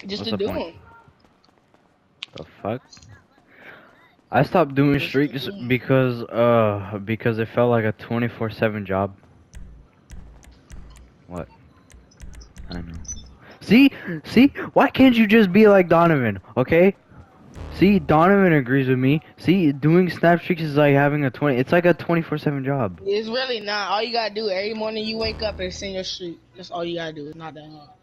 Just What's to the do point? them. The fuck? I stopped doing Just to streaks do 'em. because it felt like a 24/7 job. What? I know. See, why can't you just be like Donovan? Okay. See, Donovan agrees with me. See, doing snap streaks is like having a 20. It's like a 24/7 job. It's really not. All you gotta do every morning you wake up and send your streak. That's all you gotta do. It's not that hard.